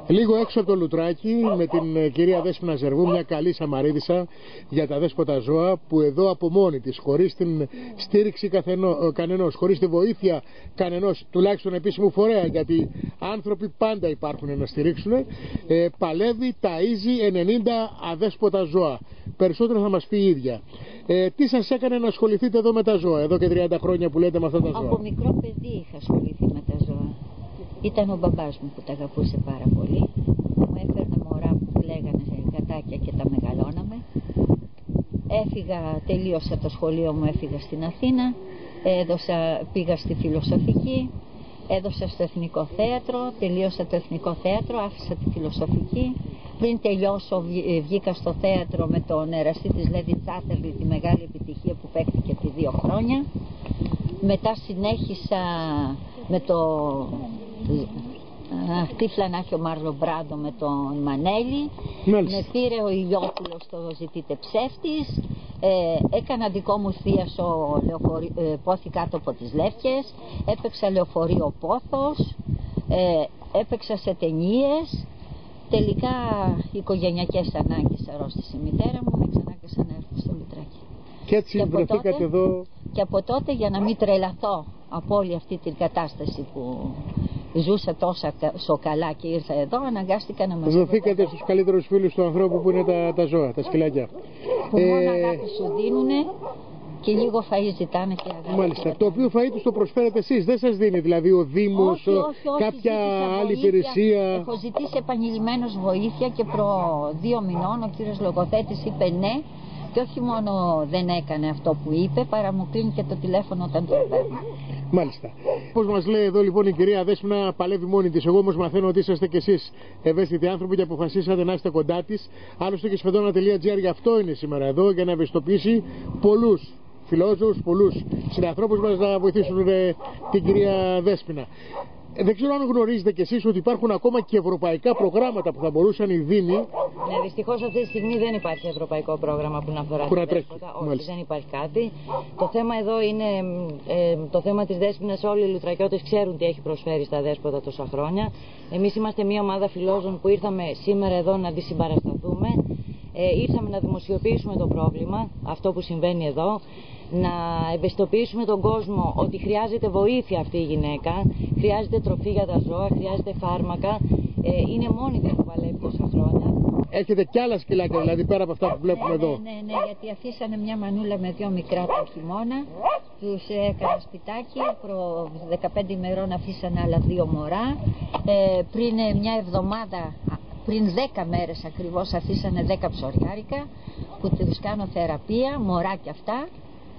Λίγο έξω από το Λουτράκι με την κυρία Δέσποινα Ζερβού, μια καλή Σαμαρίδισσα για τα δέσποτα ζώα, που εδώ από μόνη της, χωρίς την στήριξη κανενός, χωρίς τη βοήθεια κανενός, τουλάχιστον επίσημου φορέα, γιατί άνθρωποι πάντα υπάρχουν να στηρίξουν, παλεύει, ταΐζει 90 αδέσποτα ζώα. Περισσότερο θα μας πει η ίδια. Τι σας έκανε να ασχοληθείτε εδώ με τα ζώα, εδώ και 30 χρόνια που λέτε με αυτά τα ζώα? Από μικρό παιδί είχα ασχοληθεί με τα ζώα. Ήταν ο μπαμπάς μου που τα αγαπούσε πάρα πολύ. Μου έφερνε μωρά που λέγανε γατάκια και τα μεγαλώναμε. Έφυγα, τελείωσα το σχολείο μου, έφυγα στην Αθήνα. Πήγα στη Φιλοσοφική. Έδωσα στο Εθνικό Θέατρο, τελείωσα το Εθνικό Θέατρο, άφησα τη Φιλοσοφική. Πριν τελειώσω βγήκα στο θέατρο με τον εραστή της Λέδη Τσάτερλι, τη μεγάλη επιτυχία που παίχτηκε επί 2 χρόνια. Μετά συνέχισα με το Τύφλα να έχει ο Μάρλο Μπράντο με τον Μανέλη. Με πήρε ο Ηλιόπουλος στο Ζητείτε Ψεύτης. Έκανα δικό μου θίασο πόθη κάτω από τις Λεύκες. Έπαιξα Λεωφορείο Πόθος. Έπαιξα σε ταινίες. Τελικά οικογενειακές ανάγκες αρρώστησε η μητέρα μου, με ξανάγκασα να έρθω στο Λουτράκι. Και έτσι βρεθήκατε εδώ. Και από τότε, για να μην τρελαθώ από όλη αυτή την κατάσταση που ζούσα τόσο καλά και ήρθα εδώ, αναγκάστηκα να μας δοθήκατε στους καλύτερους φίλους του ανθρώπου που είναι τα ζώα, τα σκυλάκια. Που μόνο αγάπη σου δίνουνε και λίγο φαΐ ζητάνε και αγάπη. Μάλιστα. Το οποίο φαΐ τους το προσφέρετε εσείς, δεν σας δίνει δηλαδή ο Δήμος, όχι, κάποια άλλη υπηρεσία? Έχω ζητήσει επανειλημμένως βοήθεια και προ 2 μηνών ο κύριος λογοθέτης είπε ναι. Και όχι μόνο δεν έκανε αυτό που είπε, παρά μου κλείνει και το τηλέφωνο όταν το παίρνω. Μάλιστα. Όπως μας λέει εδώ λοιπόν η κυρία Δέσποινα, παλεύει μόνη της. Εγώ όμως μαθαίνω ότι είσαστε κι εσείς ευαίσθητοι άνθρωποι και αποφασίσατε να είστε κοντά της. Άλλωστε και σφεντόνα.gr γι' αυτό είναι σήμερα εδώ, για να ευαισθητοποιήσει πολλούς φιλόζωους, πολλούς συνανθρώπους μας να βοηθήσουν την κυρία Δέσποινα. Δεν ξέρω αν γνωρίζετε κι εσείς ότι υπάρχουν ακόμα και ευρωπαϊκά προγράμματα που θα μπορούσαν οι Δήμοι. Ναι, δυστυχώς αυτή τη στιγμή δεν υπάρχει ευρωπαϊκό πρόγραμμα που να αφορά τα δέσποτα. Όχι, δεν υπάρχει κάτι. Το θέμα εδώ είναι το θέμα της Δέσποινας. Όλοι οι Λουτρακιώτες ξέρουν τι έχει προσφέρει στα δέσποτα τόσα χρόνια. Εμείς είμαστε μια ομάδα φιλόζων που ήρθαμε σήμερα εδώ να τη συμπαρασταθούμε. Ήρθαμε να δημοσιοποιήσουμε το πρόβλημα, αυτό που συμβαίνει εδώ, να ευαισθητοποιήσουμε τον κόσμο ότι χρειάζεται βοήθεια αυτή η γυναίκα, χρειάζεται τροφή για τα ζώα, χρειάζεται φάρμακα, είναι μόνη της που παλεύει τόσα χρόνια. Έχετε κι άλλα σκυλάκια δηλαδή πέρα από αυτά που βλέπουμε εδώ? Ναι, γιατί αφήσανε μια μανούλα με 2 μικρά το χειμώνα, τους έκανα σπιτάκι, προ 15 ημερών αφήσανε άλλα 2 μωρά, πριν μια εβδομάδα, πριν 10 μέρες ακριβώς αφήσανε 10 ψωριάρικα που τους κάνω θεραπεία, μωρά κι αυτά.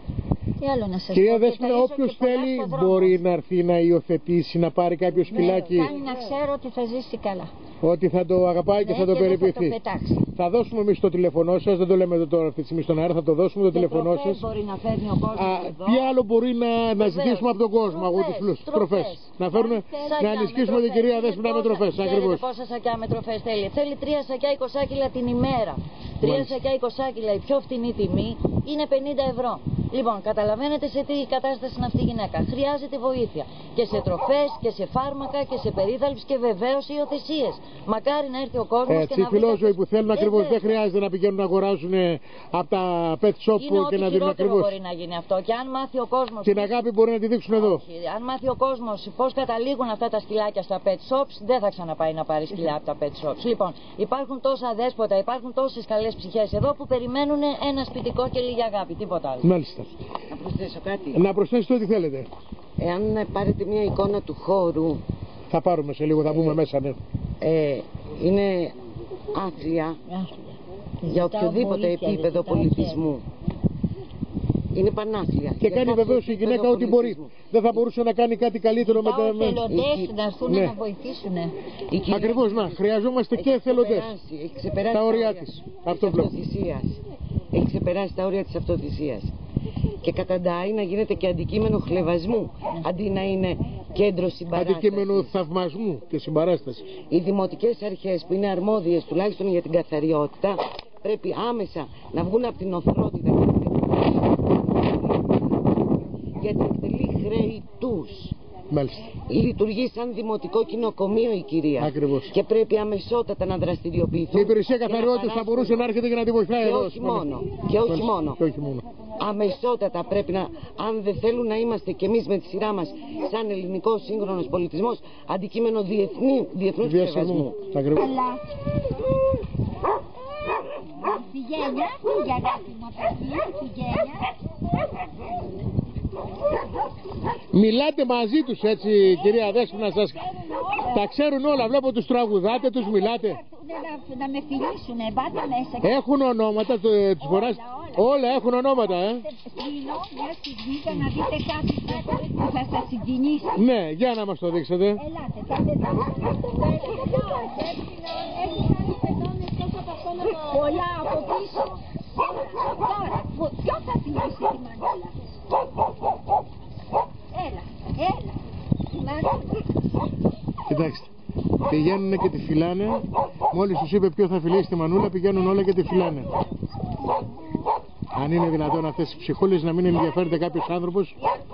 Κυρία Δέσποινα, όποιος θέλει μπορεί να έρθει να υιοθετήσει, να πάρει κάποιο σκυλάκι. Κάνει να ξέρω ότι θα ζήσει καλά. Ότι θα το αγαπάει και θα το περιποιηθεί. Θα δώσουμε εμείς το τηλεφωνό σας, δεν το λέμε τώρα αυτή τη στιγμή στον αέρα, θα το δώσουμε το τηλεφωνό σας. Μπορεί να φέρνει ο κόσμος εδώ. Τι άλλο μπορεί να ζητήσουμε από τον κόσμο, από τους φίλους? Τροφές. Να φέρουμε, να ενισχύσουμε την κυρία Δέσποινα με τροφές. Ακριβώς. Πόσα σακιά με τροφές θέλει? Θέλει 3 σακιά 20 κιλά την ημέρα. 3 σακιά 20 κιλά, η πιο φτηνή τιμή είναι 50 ευρώ. Λοιπόν, καταλαβαίνετε σε τι κατάσταση είναι αυτή η γυναίκα. Χρειάζεται βοήθεια και σε τροφές και σε φάρμακα και σε περίθαλψη και βεβαίως υιοθεσίες. Μακάρι να έρθει ο κόσμος και να βρει. Οι φιλόζωοι που θέλουν ακριβώς δεν χρειάζεται να πηγαίνουν να αγοράζουν από τα pet shop και να δίνουν ακριβώς. Μπορεί να γίνει αυτό. Και αν μάθει ο κόσμος. Την αγάπη μπορεί να τη δείξουν εδώ. Αν μάθει ο κόσμος πώς καταλήγουν αυτά τα σκυλάκια στα pet shops, δεν θα ξαναπάει να πάρει σκυλιά από τα pet shops. Λοιπόν, υπάρχουν τόσα δέσποτα, υπάρχουν τόσες καλές ψυχές εδώ που περιμένουν ένα σπιτικό και λίγη αγάπη. Τίποτα άλλο. Μάλιστα. Να προσθέσω κάτι. Να προσθέσετε ό,τι θέλετε. Εάν πάρετε μια εικόνα του χώρου. Θα πάρουμε σε λίγο, θα μπούμε μέσα, ναι. Είναι άθλια για οποιοδήποτε επίπεδο πολιτισμού. Είναι πανάθλια. Και κάνει βεβαίως η γυναίκα ό,τι μπορεί. Δεν θα μπορούσε να κάνει κάτι καλύτερο με τα εθελοντές να έρθουν να βοηθήσουν. Ακριβώς, να. Χρειαζόμαστε και εθελοντές. Τα όρια της. Έχει ξεπεράσει τα όρια της αυτοθυσίας. Και καταντάει να γίνεται και αντικείμενο χλευασμού, αντί να είναι κέντρο συμπαράστασης. Αντικείμενο θαυμασμού και συμπαράστασης. Οι δημοτικές αρχές που είναι αρμόδιες τουλάχιστον για την καθαριότητα πρέπει άμεσα να βγουν από την οθρότητα γιατί εκτελεί χρέη τους. Μάλιστα. Λειτουργεί σαν δημοτικό κοινοκομείο η κυρία. Ακριβώς. Και πρέπει αμεσότατα να δραστηριοποιηθούν. Η υπηρεσία καθαριότητας θα μπορούσε να έρχεται και να τη βοηθάει εδώ. Και όχι μόνο. Αμεσότατα πρέπει να, αν δεν θέλουν να είμαστε κι εμείς με τη σειρά μας σαν ελληνικός σύγχρονος πολιτισμός αντικείμενο διεθνούς σεβασμού. Φυγένια, φύγε αγάπη μου παιδί, φυγένια. Μιλάτε μαζί τους έτσι κυρία Δέσποινα, σας τα ξέρουν όλα, βλέπω τους τραγουδάτε, τους μιλάτε. Να με φιλήσουνε, πάτε μέσα. Έχουν ονόματα, τους φοράς, όλα έχουν ονόματα, Στείλω μια στιγμή για να δείτε κάτι που θα σας συγκινήσει. Ναι, για να μας το δείξετε. Ελάτε, θα δείτε. Πολλά από πίσω. Τώρα, ποιος θα φιλήσει τη μανούλα? Έλα. Κοιτάξτε, πηγαίνουν και τη φυλάνε. Μόλις τους είπε ποιο θα φιλήσει τη μανούλα, πηγαίνουν όλα και τη φυλάνε. Αν είναι δυνατόν αυτές οι ψυχούλες να μην ενδιαφέρεται κάποιος άνθρωπος.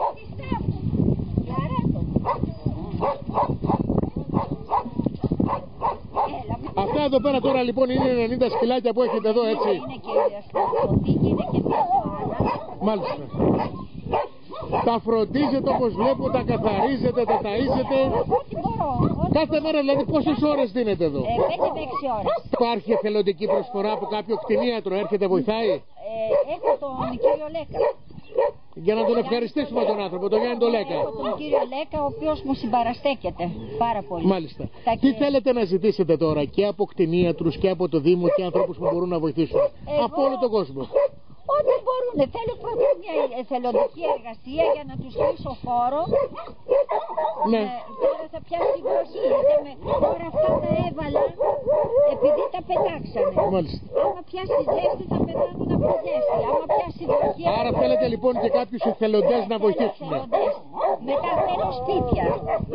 Αυτά εδώ πέρα τώρα λοιπόν είναι 90 σκυλάκια που έχετε εδώ, έτσι. Είναι και είναι και μάλιστα. Τα φροντίζετε όπως βλέπω, τα καθαρίζετε, τα ταΐζετε. Ό,τι μπορώ. Κάθε μέρα δηλαδή πόσες ώρες δίνετε εδώ? 5 με 6 ώρες. Υπάρχει εθελοντική προσφορά από κάποιο κτηνίατρο, έρχεται, βοηθάει? Έχω τον κύριο Λέκα. Για να τον ευχαριστήσουμε τον άνθρωπο, τον Γιάννη τον Λέκα. Έχω τον κύριο Λέκα, ο οποίος μου συμπαραστέκεται πάρα πολύ. Μάλιστα. Τι θέλετε να ζητήσετε τώρα και από κτηνίατρους και από το Δήμο και ανθρώπους που μπορούν να βοηθήσουν? Από όλο τον κόσμο. Ό,τι μπορούν. Θέλω πρώτα μια εθελοντική εργασία για να τους κλείσω χώρο. Ναι. Τώρα θα πιάσει βροχή. Τώρα αυτά τα έβαλα επειδή τα πετάξανε. Μάλιστα. Άμα πιάσει ζέστη θα πετάνουν από ζέστη. Άμα πιάσει βροχή. Άρα θέλετε λοιπόν και κάποιους εθελοντές να βοηθήσουν. Μετά θέλω σπίτια.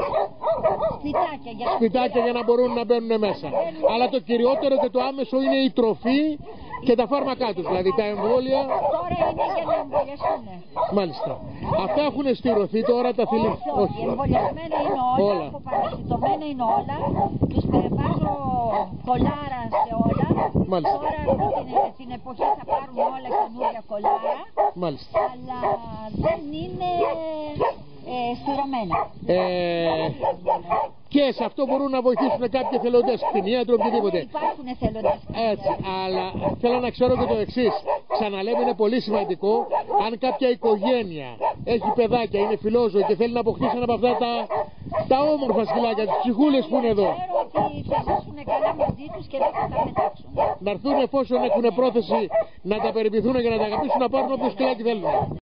Σπιτάκια για να μπορούν να μπαίνουν μέσα. Αλλά το κυριότερο και το άμεσο είναι η τροφή και τα φάρμακά τους, δηλαδή τα εμβόλια. Τώρα είναι για να εμβολιαστούν. Μάλιστα. Αυτά έχουν στηρωθεί τώρα τα θηλυκά? Όχι, εμβολιασμένα είναι όλα, αποπαρασιτωμένα είναι όλα. Τους βάζω κολάρα σε όλα. Μάλιστα. Τώρα την εποχή θα πάρουν όλα καινούρια κολάρα. Μάλιστα. Αλλά δεν είναι στηρωμένα. Και σε αυτό μπορούν να βοηθήσουν κάποιοι εθελοντές, κτηνίατρο, οτιδήποτε. Υπάρχουν εθελοντές. Έτσι, αλλά θέλω να ξέρω και το εξής. Ξαναλέμε, είναι πολύ σημαντικό. Αν κάποια οικογένεια έχει παιδάκια, είναι φιλόζωη και θέλει να αποκτήσει ένα από αυτά τα όμορφα σκυλάκια, τις ψυχούλες που είναι εδώ. Ξέρω ότι θα ζήσουν καλά μαζί τους και δεν θα τα πετάξουν. Να έρθουν εφόσον έχουν πρόθεση να τα περιποιηθούν και να τα αγαπήσουν, να πάρουν όποιο σκυλάκι θέλουν.